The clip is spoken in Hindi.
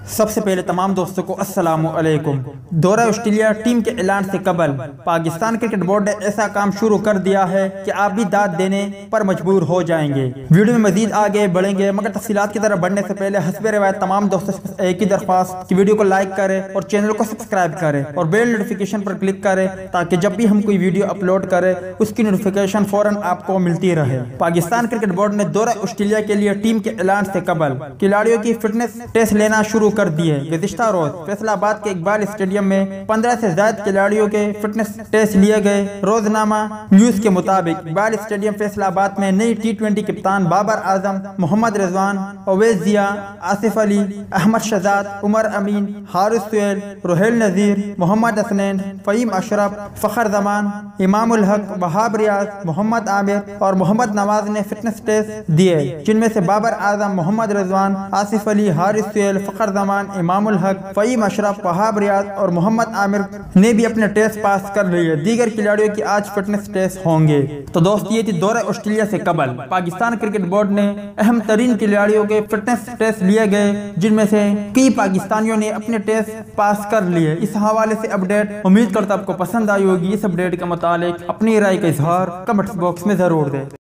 सबसे पहले तमाम दोस्तों को अस्सलामु अलैकुम। दौरा ऑस्ट्रेलिया टीम के ऐलान से कबल पाकिस्तान क्रिकेट बोर्ड ने ऐसा काम शुरू कर दिया है कि आप भी दाद देने पर मजबूर हो जाएंगे। वीडियो में मजीद आगे बढ़ेंगे, मगर तफसीलात की तरफ बढ़ने से पहले हस्बे रिवायत तमाम दोस्तों से एक ही दरख्वास्त कि वीडियो को लाइक करें और चैनल को सब्सक्राइब करें और बेल नोटिफिकेशन पर क्लिक करें ताकि जब भी हम कोई वीडियो अपलोड करें उसकी नोटिफिकेशन फौरन आपको मिलती रहे। पाकिस्तान क्रिकेट बोर्ड ने दौरा ऑस्ट्रेलिया के लिए टीम के ऐलान से कबल खिलाड़ियों की फिटनेस टेस्ट लेना शुरू कर दिए। गुज़िश्ता रोज फैसलाबाद के इकबाल स्टेडियम में 15 से ज्यादा खिलाड़ियों के फिटनेस टेस्ट लिए गए। रोजनामा न्यूज के मुताबिक इकबाल स्टेडियम फैसलाबाद में नई T20 कप्तान बाबर आजम, मोहम्मद रिजवान, अवैस जिया, आसिफ अली, अहमद शहजाद, उमर अमीन, हारिस सुहेल, रोहेल नजीर, मोहम्मद हसनैन, फ़हीम अशरफ, फ़खर जमान, इमामुल हक, वहाब रियाज, मोहम्मद आमिर और मोहम्मद नवाज ने फिटनेस टेस्ट दिए, जिनमें से बाबर आजम, मोहम्मद रिजवान, आसिफ अली, हारिस सुहेल, फ़खर जमान, इमामुल हक, फ़हीम अशरफ, वहाब रियाज और मोहम्मद आमिर ने भी अपने टेस्ट पास कर लिए। दीगर खिलाड़ियों की आज फिटनेस टेस्ट होंगे। तो दोस्त ये थी दौरा ऑस्ट्रेलिया से कबल पाकिस्तान क्रिकेट बोर्ड ने अहम तरीन खिलाड़ियों के फिटनेस टेस्ट लिए गए, जिनमें से कई पाकिस्तानियों ने अपने टेस्ट पास कर लिए। इस हवाले से अपडेट उम्मीद करता आपको पसंद आई होगी। इस अपडेट के मुतालिक अपनी राय का इजहार कमेंट बॉक्स में जरूर दें।